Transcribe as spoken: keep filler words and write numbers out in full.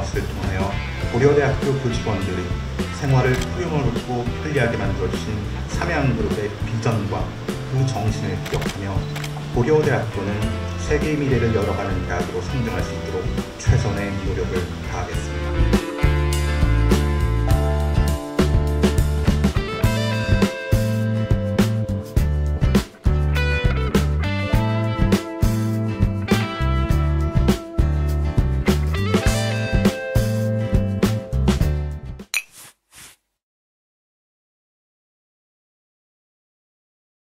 것을 통하여 고려대학교 교직원들의 생활을 풍요롭고 편리하게 만들어주신 삼양그룹의 비전과 그 정신을 기억하며 고려대학교는 세계의 미래를 열어가는 대학으로 성장할 수 있도록 최선의 노력을 다하겠습니다.